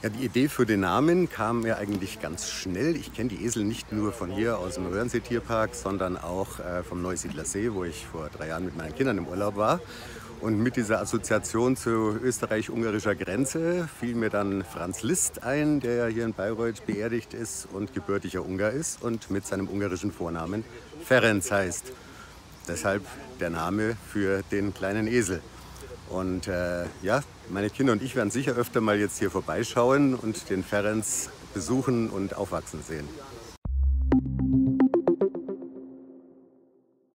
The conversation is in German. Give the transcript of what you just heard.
Ja, die Idee für den Namen kam mir eigentlich ganz schnell. Ich kenne die Esel nicht nur von hier aus dem Röhrensee-Tierpark, sondern auch vom Neusiedler See, wo ich vor 3 Jahren mit meinen Kindern im Urlaub war. Und mit dieser Assoziation zu österreich-ungarischer Grenze fiel mir dann Franz Liszt ein, der ja hier in Bayreuth beerdigt ist und gebürtiger Ungar ist und mit seinem ungarischen Vornamen Ferenc heißt. Deshalb der Name für den kleinen Esel. Und ja, meine Kinder und ich werden sicher öfter mal jetzt hier vorbeischauen und den Ferenc besuchen und aufwachsen sehen.